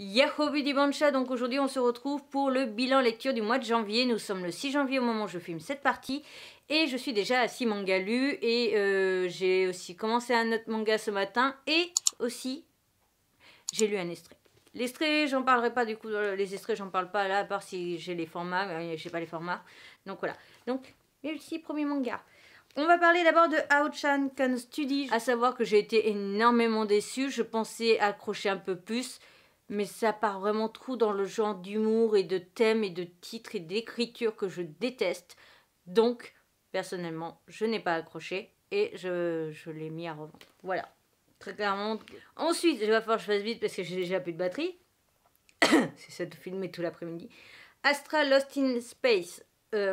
Yahoo Bidi Bancha, donc aujourd'hui on se retrouve pour le bilan lecture du mois de janvier. Nous sommes le 6 janvier au moment où je filme cette partie et je suis déjà à 6 mangas lus et j'ai aussi commencé un autre manga ce matin et aussi j'ai lu un extrait. L'extrait, j'en parlerai pas du coup, les extraits j'en parle pas là à part si j'ai les formats, mais j'ai pas les formats. Donc voilà, donc les 6 premiers mangas. On va parler d'abord de Ao-chan Can Study, à savoir que j'ai été énormément déçue, je pensais accrocher un peu plus. Mais ça part vraiment trop dans le genre d'humour et de thèmes et de titres et d'écriture que je déteste. Donc, personnellement, je n'ai pas accroché et je l'ai mis à revendre. Voilà, très clairement. Ensuite, il va falloir que je fasse vite parce que j'ai déjà plus de batterie. C'est ça de filmer tout l'après-midi. Astra Lost in Space.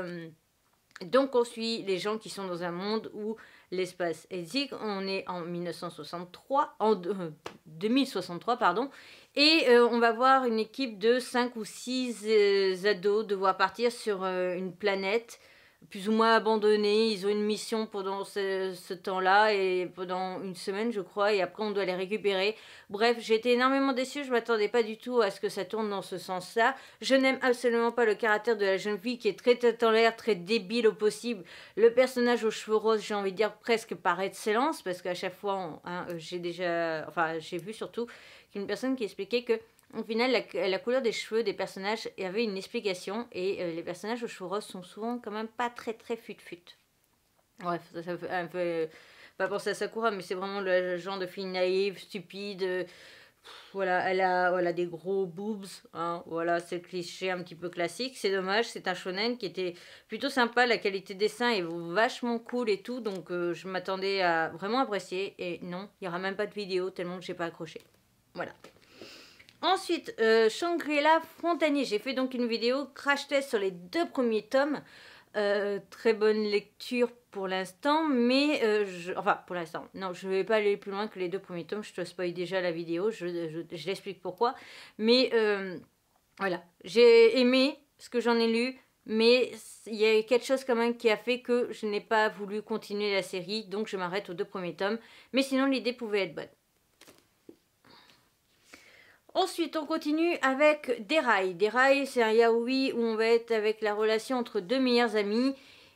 Donc on suit les gens qui sont dans un monde où l'espace existe. On est en 1963, en 2063 pardon, et on va voir une équipe de 5 ou 6 ados devoir partir sur une planète plus ou moins abandonnée. Ils ont une mission pendant ce temps-là et pendant une semaine je crois, et après on doit les récupérer. Bref, j'ai été énormément déçue, je m'attendais pas du tout à ce que ça tourne dans ce sens-là. Je n'aime absolument pas le caractère de la jeune fille qui est très tête en l'air, très débile au possible. Le personnage aux cheveux roses, j'ai envie de dire presque par excellence, parce qu'à chaque fois, j'ai vu surtout qu'une personne qui expliquait que au final, la couleur des cheveux des personnages avait une explication, et les personnages aux cheveux roses sont souvent quand même pas très fut-fut. Bref, ça fait un peu pas penser à Sakura, mais c'est vraiment le genre de fille naïve, stupide. Voilà, elle a des gros boobs, hein, voilà, c'est le cliché un petit peu classique. C'est dommage, c'est un shonen qui était plutôt sympa, la qualité de dessin est vachement cool et tout, donc je m'attendais à vraiment apprécier, et non, il n'y aura même pas de vidéo tellement que j'ai pas accroché. Voilà. Ensuite, Shangri-La Frontanier, j'ai fait donc une vidéo crash test sur les 2 premiers tomes. Très bonne lecture pour l'instant, mais enfin pour l'instant, non, je ne vais pas aller plus loin que les 2 premiers tomes, je te spoil déjà la vidéo, je l'explique pourquoi, mais voilà, j'ai aimé ce que j'en ai lu, mais il y a quelque chose quand même qui a fait que je n'ai pas voulu continuer la série, donc je m'arrête aux 2 premiers tomes, mais sinon l'idée pouvait être bonne. Ensuite, on continue avec Dérail. Dérail, c'est un yaoi où on va être avec la relation entre 2 meilleurs amis.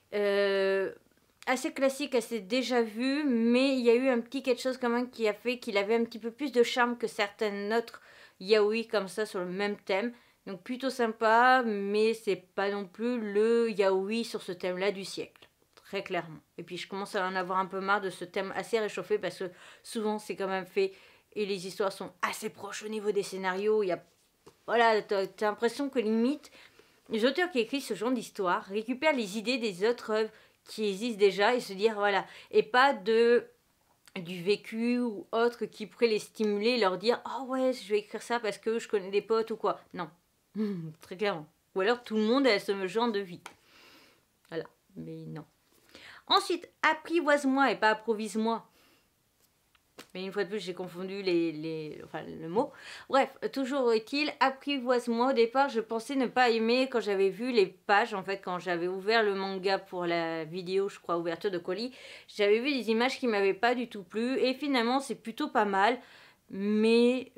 Assez classique, assez déjà vu, mais il y a eu un petit quelque chose quand même qui a fait qu'il avait un petit peu plus de charme que certaines autres yaoi comme ça sur le même thème. Donc plutôt sympa, mais c'est pas non plus le yaoi sur ce thème-là du siècle. Très clairement. Et puis je commence à en avoir un peu marre de ce thème assez réchauffé parce que souvent c'est quand même fait et les histoires sont assez proches au niveau des scénarios. Il y a, voilà, t'as l'impression que limite les auteurs qui écrivent ce genre d'histoire récupèrent les idées des autres œuvres qui existent déjà et se dire voilà, et pas du vécu ou autre qui pourrait les stimuler, leur dire oh ouais, je vais écrire ça parce que je connais des potes ou quoi. Non, très clairement. Ou alors tout le monde a ce genre de vie. Voilà, mais non. Ensuite, apprivoise-moi et pas approvise-moi. Mais une fois de plus, j'ai confondu le mot. Bref, toujours est-il, apprivoise-moi. Au départ, je pensais ne pas aimer quand j'avais vu les pages. En fait, quand j'avais ouvert le manga pour la vidéo, je crois, ouverture de colis, j'avais vu des images qui m'avaient pas du tout plu. Et finalement, c'est plutôt pas mal. Mais,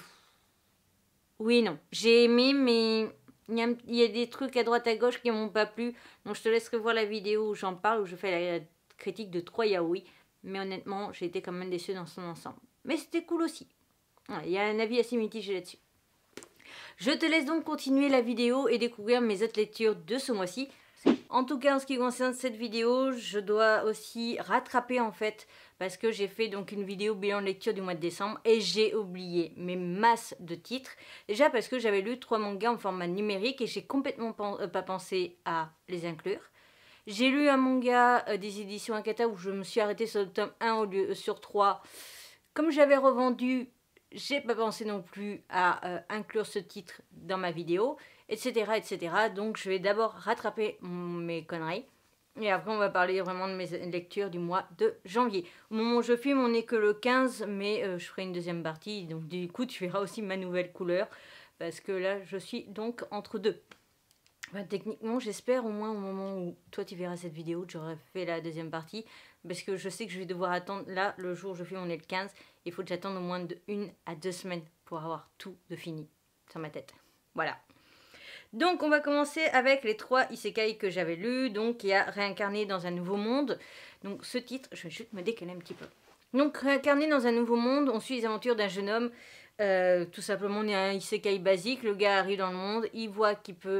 oui, non. J'ai aimé, mais il y a des trucs à droite à gauche qui m'ont pas plu. Donc, je te laisserai voir la vidéo où j'en parle, où je fais la critique de 3 yaoi. Mais honnêtement, j'ai été quand même déçue dans son ensemble. Mais c'était cool aussi. Il y a un avis assez mitigé là-dessus. Je te laisse donc continuer la vidéo et découvrir mes autres lectures de ce mois-ci. En tout cas, en ce qui concerne cette vidéo, je dois aussi rattraper en fait, parce que j'ai fait donc une vidéo bilan de lecture du mois de décembre et j'ai oublié mes masses de titres. Déjà parce que j'avais lu 3 mangas en format numérique et j'ai complètement pas pensé à les inclure. J'ai lu un manga des éditions Akata où je me suis arrêtée sur le tome 1 au lieu sur 3. Comme j'avais revendu, j'ai pas pensé non plus à inclure ce titre dans ma vidéo, etc., etc. Donc je vais d'abord rattraper mes conneries. Et après on va parler vraiment de mes lectures du mois de janvier. Au moment où je filme, on n'est que le 15, mais je ferai une deuxième partie. Donc du coup tu verras aussi ma nouvelle couleur. Parce que là je suis donc entre deux. Bah, techniquement, j'espère au moins au moment où toi tu verras cette vidéo, j'aurai fait la deuxième partie. Parce que je sais que je vais devoir attendre, là, le jour où je filme, on est le 15. Il faut que j'attende au moins de 1 à 2 semaines pour avoir tout de fini. sur ma tête. Voilà. Donc on va commencer avec les 3 isekai que j'avais lus. Donc il y a Réincarné dans un nouveau monde. Donc ce titre, je vais juste me décaler un petit peu. Donc Réincarné dans un nouveau monde, on suit les aventures d'un jeune homme. Tout simplement, on est un isekai basique. Le gars arrive dans le monde, il voit qu'il peut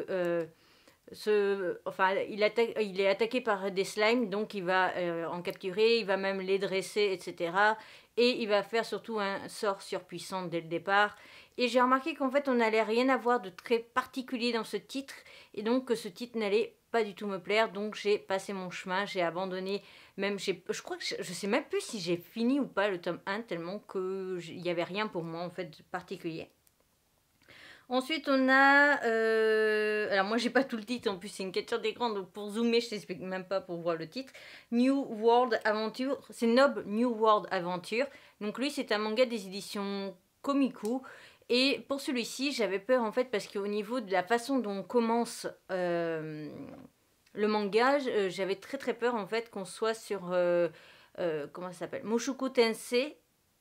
il est attaqué par des slimes, donc il va en capturer, il va même les dresser, etc. Et il va faire surtout un sort surpuissant dès le départ. Et j'ai remarqué qu'en fait, on n'allait rien avoir de très particulier dans ce titre, et donc que ce titre n'allait pas du tout me plaire, donc j'ai passé mon chemin, j'ai abandonné, même je crois que je sais même plus si j'ai fini ou pas le tome 1, tellement qu'il n'y avait rien pour moi en fait de particulier. Ensuite, on a... alors, moi, j'ai pas tout le titre. En plus, c'est une capture d'écran. Donc, pour zoomer, je t'explique même pas pour voir le titre. New World Adventure. C'est Nob New World Adventure. Donc, lui, c'est un manga des éditions Komiku. Et pour celui-ci, j'avais peur, en fait, parce qu'au niveau de la façon dont on commence le manga, j'avais très, très peur, en fait, qu'on soit sur... comment ça s'appelle, Mushoku Tensei.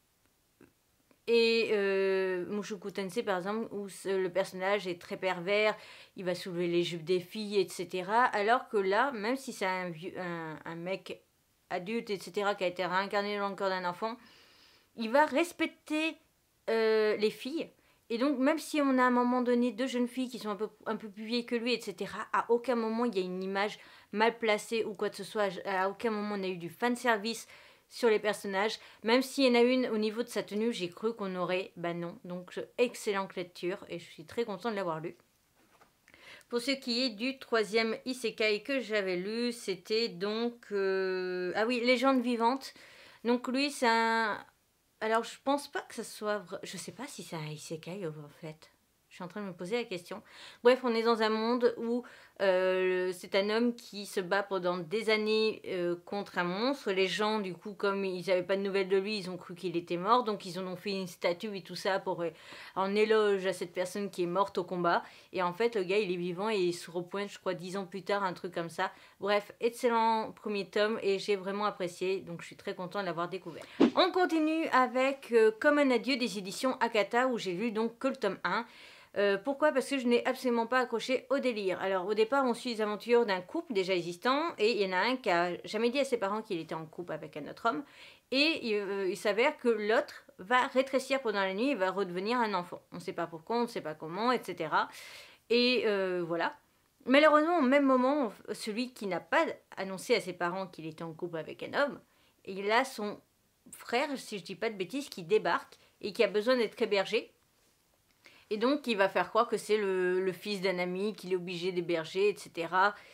Et Mushoku Tensei par exemple, où le personnage est très pervers, il va soulever les jupes des filles, etc. Alors que là, même si c'est un mec adulte, etc., qui a été réincarné dans le corps d'un enfant, il va respecter les filles. Et donc, même si on a à un moment donné 2 jeunes filles qui sont un peu plus vieilles que lui, etc., à aucun moment il y a une image mal placée ou quoi que ce soit, à aucun moment on a eu du fanservice sur les personnages, même s'il y en a une au niveau de sa tenue, j'ai cru qu'on aurait, non. Donc excellente lecture et je suis très contente de l'avoir lu. Pour ce qui est du 3e isekai que j'avais lu, c'était donc ah oui, Légende vivante. Donc lui c'est un, alors je pense pas que ça soit, je sais pas si c'est un isekai en fait. Je suis en train de me poser la question. Bref, on est dans un monde où c'est un homme qui se bat pendant des années contre un monstre. Les gens, du coup, comme ils n'avaient pas de nouvelles de lui, ils ont cru qu'il était mort. Donc, ils en ont fait une statue et tout ça pour en éloge à cette personne qui est morte au combat. Et en fait, le gars, il est vivant et il se repointe, je crois, 10 ans plus tard, un truc comme ça. Bref, excellent premier tome et j'ai vraiment apprécié. Donc, je suis très contente de l'avoir découvert. On continue avec Comme un adieu des éditions Akata où j'ai lu donc que le tome 1. Pourquoi? Parce que je n'ai absolument pas accroché au délire. Alors au départ on suit les aventures d'un couple déjà existant et il y en a un qui a jamais dit à ses parents qu'il était en couple avec un autre homme et il s'avère que l'autre va rétrécir pendant la nuit et va redevenir un enfant. On ne sait pas pourquoi, on ne sait pas comment, etc. Et voilà. Malheureusement au même moment, celui qui n'a pas annoncé à ses parents qu'il était en couple avec un homme, il a son frère, si je dis pas de bêtises, qui débarque et qui a besoin d'être hébergé. Et donc, il va faire croire que c'est le fils d'un ami, qu'il est obligé d'héberger, etc.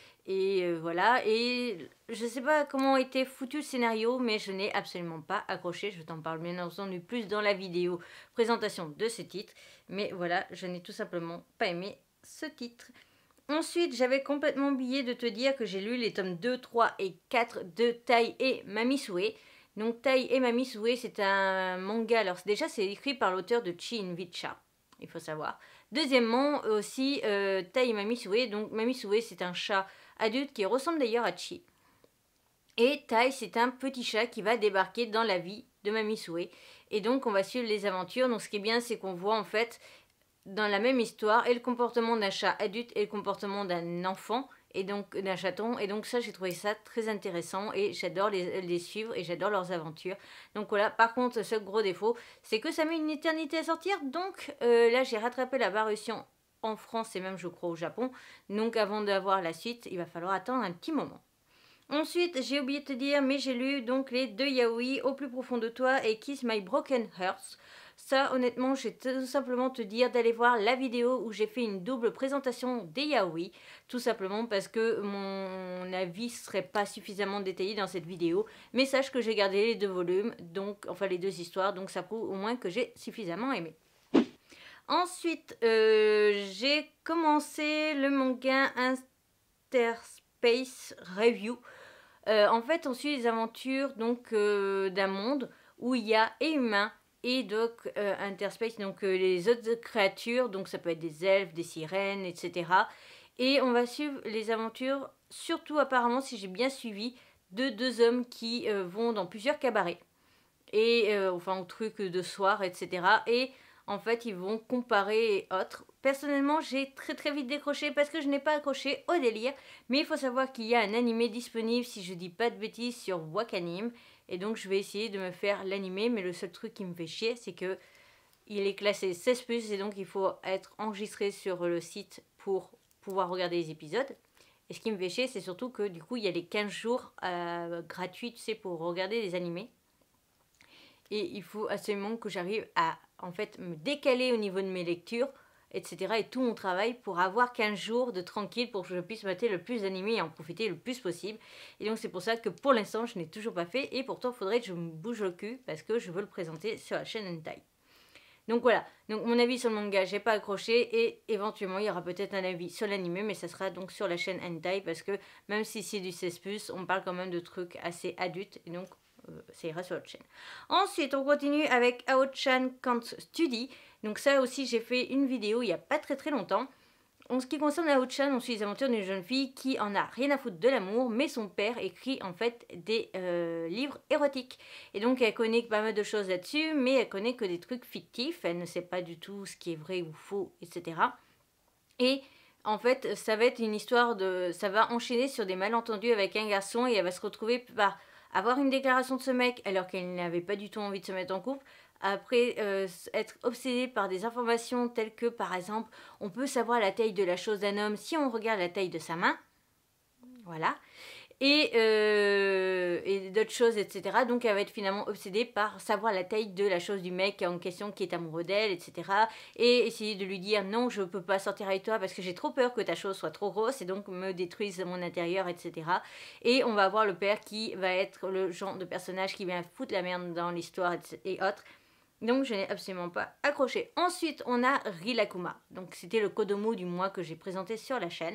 Et voilà. Et je ne sais pas comment était foutu le scénario, mais je n'ai absolument pas accroché. Je t'en parle bien entendu plus dans la vidéo présentation de ce titre. Mais voilà, je n'ai tout simplement pas aimé ce titre. Ensuite, j'avais complètement oublié de te dire que j'ai lu les tomes 2, 3 et 4 de Tai et Mamisue. Donc, Tai et Mamisue, c'est un manga. Alors, déjà, c'est écrit par l'auteur de Chi-in-Vicha. Il faut savoir. Deuxièmement, aussi, Tai et Mamisue. Donc, Mamisue, c'est un chat adulte qui ressemble d'ailleurs à Chi. Et Tai, c'est un petit chat qui va débarquer dans la vie de Mamisue. Et donc, on va suivre les aventures. Donc, ce qui est bien, c'est qu'on voit en fait, dans la même histoire, et le comportement d'un chat adulte et le comportement d'un enfant. Et donc d'un chaton, et donc ça j'ai trouvé ça très intéressant et j'adore les suivre et j'adore leurs aventures. Donc voilà, par contre le seul gros défaut c'est que ça met une éternité à sortir, donc là j'ai rattrapé la parution en France et même je crois au Japon, donc avant d'avoir la suite il va falloir attendre un petit moment. Ensuite, j'ai oublié de te dire, mais j'ai lu donc les 2 yaoi Au plus profond de toi et Kiss My Broken Hearts. Ça, honnêtement, je vais tout simplement te dire d'aller voir la vidéo où j'ai fait une double présentation des yaoi. Tout simplement parce que mon avis serait pas suffisamment détaillé dans cette vidéo. Mais sache que j'ai gardé les 2 volumes, donc enfin les 2 histoires, donc ça prouve au moins que j'ai suffisamment aimé. Ensuite, j'ai commencé le manga Interspace Review. En fait, on suit les aventures donc d'un monde où il y a et humains et donc interspace, donc les autres créatures, donc ça peut être des elfes, des sirènes, etc. Et on va suivre les aventures, surtout apparemment, si j'ai bien suivi, de 2 hommes qui vont dans plusieurs cabarets, et enfin au truc de soir, etc. Et En fait, ils vont comparer et autres. Personnellement, j'ai très vite décroché parce que je n'ai pas accroché au délire. Mais il faut savoir qu'il y a un animé disponible, si je dis pas de bêtises, sur Wakanim. Et donc, je vais essayer de me faire l'animé. Mais le seul truc qui me fait chier, c'est que il est classé 16+, et donc il faut être enregistré sur le site pour pouvoir regarder les épisodes. Et ce qui me fait chier, c'est surtout que du coup, il y a les 15 jours gratuits, tu sais, pour regarder les animés. Et il faut absolument que j'arrive à, en fait, me décaler au niveau de mes lectures, etc. et tout mon travail pour avoir 15 jours de tranquille pour que je puisse mater le plus d'animés et en profiter le plus possible. Et donc c'est pour ça que pour l'instant, je n'ai toujours pas fait. Et pourtant, il faudrait que je me bouge le cul parce que je veux le présenter sur la chaîne Hentai. Donc voilà, donc mon avis sur le manga, j'ai pas accroché et éventuellement il y aura peut-être un avis sur l'anime, mais ça sera donc sur la chaîne Hentai parce que même si c'est du 16+, on parle quand même de trucs assez adultes et donc ça ira sur l'autre chaîne. Ensuite, on continue avec Ao-chan Can't Study. Donc ça aussi, j'ai fait une vidéo il y a pas très longtemps. En ce qui concerne Ao-chan, on suit les aventures d'une jeune fille qui en a rien à foutre de l'amour, mais son père écrit en fait des livres érotiques. Et donc elle connaît pas mal de choses là-dessus, mais elle connaît que des trucs fictifs, elle ne sait pas du tout ce qui est vrai ou faux, etc. Et en fait, ça va être une histoire de... ça va enchaîner sur des malentendus avec un garçon et elle va se retrouver par avoir une déclaration de ce mec alors qu'elle n'avait pas du tout envie de se mettre en couple. Après, être obsédée par des informations telles que, par exemple, on peut savoir la taille de la chose d'un homme si on regarde la taille de sa main. Voilà. Et d'autres choses, etc. Donc, elle va être finalement obsédée par savoir la taille de la chose du mec en question qui est amoureux d'elle, etc. Et essayer de lui dire non, je ne peux pas sortir avec toi parce que j'ai trop peur que ta chose soit trop grosse et donc me détruise mon intérieur, etc. Et on va avoir le père qui va être le genre de personnage qui vient foutre la merde dans l'histoire et autres. Donc je n'ai absolument pas accroché. Ensuite, on a Rilakkuma. Donc c'était le Kodomo du mois que j'ai présenté sur la chaîne.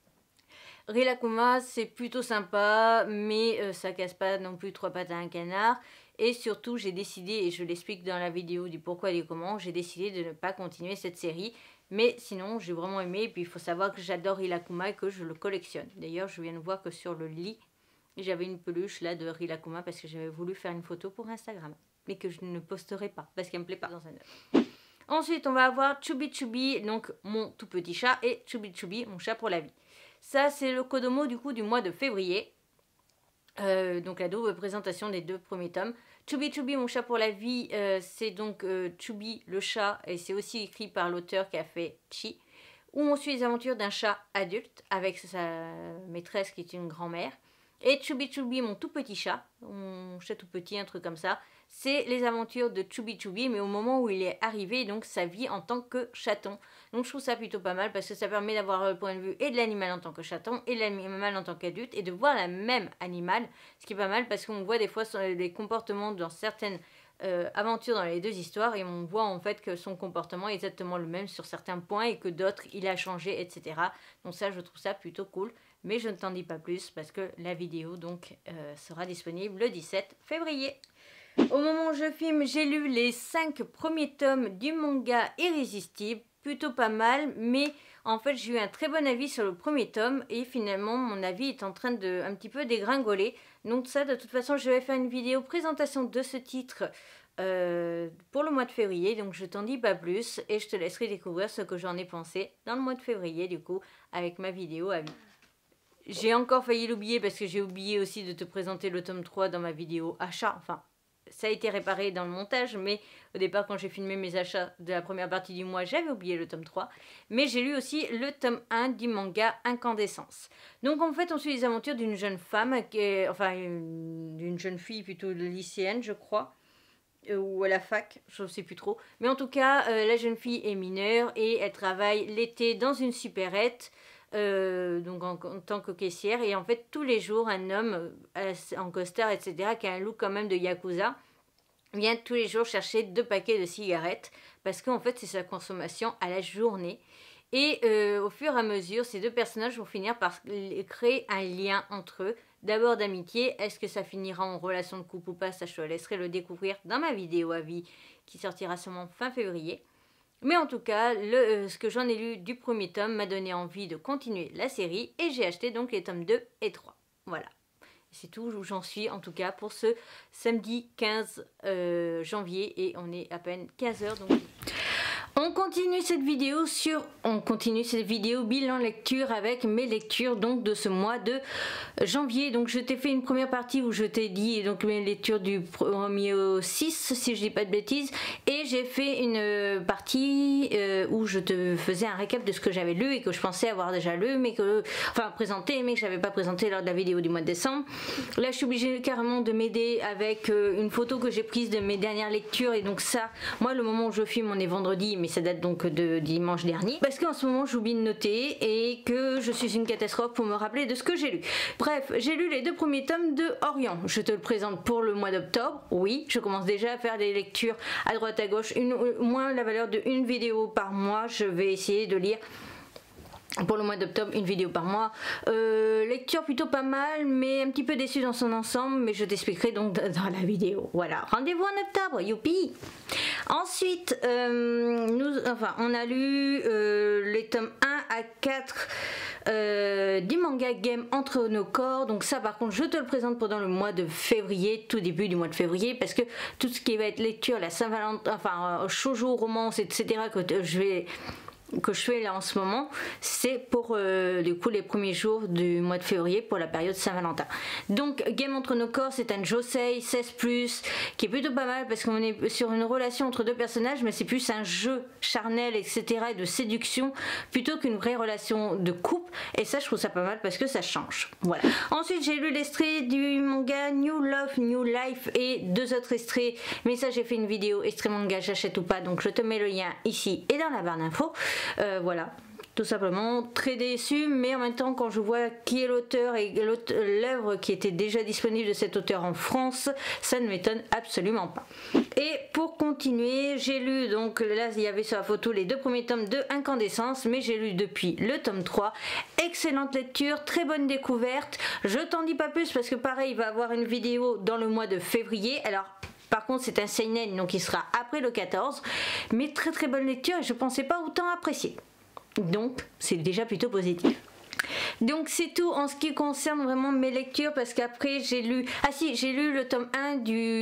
Rilakkuma, c'est plutôt sympa, mais ça casse pas non plus trois pattes à un canard. Et surtout, j'ai décidé, et je l'explique dans la vidéo du pourquoi et du comment, j'ai décidé de ne pas continuer cette série. Mais sinon, j'ai vraiment aimé. Et puis il faut savoir que j'adore Rilakkuma et que je le collectionne. D'ailleurs, je viens de voir que sur le lit, j'avais une peluche là de Rilakkuma parce que j'avais voulu faire une photo pour Instagram. Mais que je ne posterai pas parce qu'elle me plaît pas dans un œuf. Ensuite, on va avoir Chubby Chubby, donc mon tout petit chat, et Chubby Chubby, mon chat pour la vie. Ça, c'est le Kodomo du coup du mois de février. Donc la double présentation des deux premiers tomes. Chubby Chubby, mon chat pour la vie, c'est donc Chubby le chat, et c'est aussi écrit par l'auteur qui a fait Chi, où on suit les aventures d'un chat adulte avec sa maîtresse qui est une grand-mère. Et Chubby Chubby, mon tout petit chat, mon chat tout petit, un truc comme ça, c'est les aventures de Chubby Chubby, mais au moment où il est arrivé, donc sa vie en tant que chaton. Donc je trouve ça plutôt pas mal parce que ça permet d'avoir le point de vue et de l'animal en tant que chaton et de l'animal en tant qu'adulte et de voir la même animal, ce qui est pas mal parce qu'on voit des fois les comportements dans certaines aventures dans les deux histoires et on voit en fait que son comportement est exactement le même sur certains points et que d'autres il a changé, etc. Donc ça, je trouve ça plutôt cool. Mais je ne t'en dis pas plus parce que la vidéo donc sera disponible le 17 février. Au moment où je filme, j'ai lu les 5 premiers tomes du manga Irrésistible, plutôt pas mal, mais en fait j'ai eu un très bon avis sur le premier tome et finalement mon avis est en train de un petit peu dégringoler. Donc ça, de toute façon, je vais faire une vidéo présentation de ce titre pour le mois de février, donc je t'en dis pas plus et je te laisserai découvrir ce que j'en ai pensé dans le mois de février du coup avec ma vidéo avis. J'ai encore failli l'oublier parce que j'ai oublié aussi de te présenter le tome 3 dans ma vidéo achat, enfin ça a été réparé dans le montage, mais au départ quand j'ai filmé mes achats de la première partie du mois, j'avais oublié le tome 3. Mais j'ai lu aussi le tome 1 du manga Incandescence. Donc en fait on suit les aventures d'une jeune femme, enfin d'une jeune fille plutôt lycéenne je crois, ou à la fac, je ne sais plus trop. Mais en tout cas, la jeune fille est mineure et elle travaille l'été dans une supérette. Donc en tant que caissière, et en fait tous les jours un homme en costard, etc., qui a un look quand même de yakuza, vient tous les jours chercher 2 paquets de cigarettes parce qu'en fait c'est sa consommation à la journée. Et au fur et à mesure, ces deux personnages vont finir par créer un lien entre eux, d'abord d'amitié. Est-ce que ça finira en relation de couple ou pas, ça je te laisserai le découvrir dans ma vidéo avis qui sortira sûrement fin février. Mais en tout cas, ce que j'en ai lu du premier tome m'a donné envie de continuer la série et j'ai acheté donc les tomes 2 et 3. Voilà. C'est tout où j'en suis en tout cas pour ce samedi 15 janvier et on est à peine 15h donc... On continue cette vidéo bilan lecture avec mes lectures donc de ce mois de janvier. Donc je t'ai fait une première partie où je t'ai dit donc mes lectures du 1er au 6 si je dis pas de bêtises, et j'ai fait une partie où je te faisais un récap de ce que j'avais lu et que je pensais avoir déjà lu mais que présenté mais que j'avais pas présenté lors de la vidéo du mois de décembre. Là je suis obligée carrément de m'aider avec une photo que j'ai prise de mes dernières lectures, et donc ça, moi le moment où je filme on est vendredi mais ça date donc de dimanche dernier parce qu'en ce moment j'oublie de noter et que je suis une catastrophe pour me rappeler de ce que j'ai lu. Bref, j'ai lu les 2 premiers tomes de Orient. Je te le présente pour le mois d'octobre. Oui, je commence déjà à faire des lectures à droite à gauche, moins la valeur de une vidéo par mois. Je vais essayer de lire pour le mois d'octobre une vidéo par mois. Lecture plutôt pas mal mais un petit peu déçue dans son ensemble, mais je t'expliquerai donc dans la vidéo. Voilà, rendez-vous en octobre, youpi. Ensuite on a lu les tomes 1 à 4 du manga Game Entre nos corps. Donc ça par contre je te le présente pendant le mois de février, tout début du mois de février, parce que tout ce qui va être lecture, la Saint-Valentin, shoujo, romance, etc. que je fais là en ce moment, c'est pour du coup les premiers jours du mois de février pour la période Saint-Valentin. Donc Game Entre nos corps, c'est un josei 16+, qui est plutôt pas mal parce qu'on est sur une relation entre 2 personnages, mais c'est plus un jeu charnel etc. et de séduction plutôt qu'une vraie relation de couple, et ça je trouve ça pas mal parce que ça change. Voilà. Ensuite j'ai lu l'extrait du manga New Love New Life et 2 autres extraits, mais ça j'ai fait une vidéo extrait manga j'achète ou pas, donc je te mets le lien ici et dans la barre d'infos. Voilà, tout simplement très déçu, mais en même temps quand je vois qui est l'auteur et l'œuvre qui était déjà disponible de cet auteur en France, ça ne m'étonne absolument pas. Et pour continuer, j'ai lu, donc là il y avait sur la photo les 2 premiers tomes de Incandescence, mais j'ai lu depuis le tome 3. Excellente lecture, très bonne découverte. Je t'en dis pas plus parce que pareil il va avoir une vidéo dans le mois de février. Alors par contre c'est un seinen donc il sera après le 14, mais très très bonne lecture et je pensais pas autant apprécier, donc c'est déjà plutôt positif. Donc c'est tout en ce qui concerne vraiment mes lectures, parce qu'après j'ai lu, j'ai lu le tome 1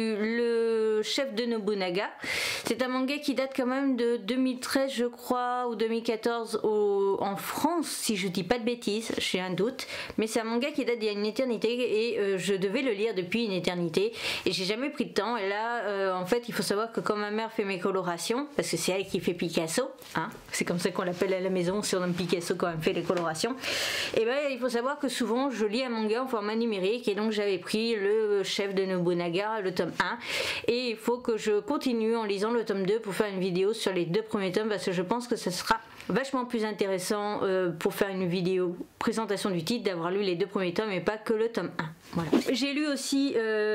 Le Chef de Nobunaga. C'est un manga qui date quand même de 2013 je crois, ou 2014 en France si je dis pas de bêtises, j'ai un doute, mais c'est un manga qui date d'il y a une éternité et je devais le lire depuis une éternité et j'ai jamais pris de temps. Et là en fait il faut savoir que quand ma mère fait mes colorations, parce que c'est elle qui fait Picasso, hein, c'est comme ça qu'on l'appelle à la maison, on surnomme Picasso quand elle fait les colorations. Et ben il faut savoir que souvent je lis un manga en format numérique, et donc j'avais pris Le Chef de Nobunaga, le tome 1, et il faut que je continue en lisant le tome 2 pour faire une vidéo sur les 2 premiers tomes, parce que je pense que ce sera vachement plus intéressant pour faire une vidéo présentation du titre d'avoir lu les 2 premiers tomes et pas que le tome 1. Voilà. J'ai lu aussi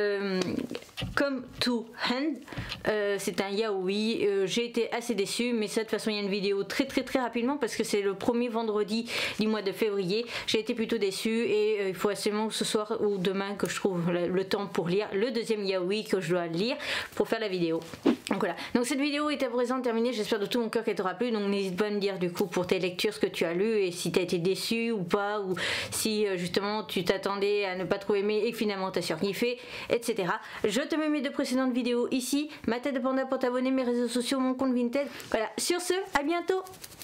Come to Hand, c'est un yaoi. J'ai été assez déçue, mais ça de toute façon il y a une vidéo très rapidement parce que c'est le premier vendredi du mois de février. J'ai été plutôt déçue et il faut absolument ce soir ou demain que je trouve le temps pour lire le 2e yaoi que je dois lire pour faire la vidéo. Donc voilà, donc cette vidéo est à présent terminée, j'espère de tout mon cœur qu'elle t'aura plu, donc n'hésite pas à me dire du coup pour tes lectures ce que tu as lu et si tu as été déçu ou pas, ou si justement tu t'attendais à ne pas trop aimer et finalement t'as surkiffé, etc. Je te mets mes 2 précédentes vidéos ici, ma tête de panda pour t'abonner, mes réseaux sociaux, mon compte Vinted. Voilà, sur ce, à bientôt.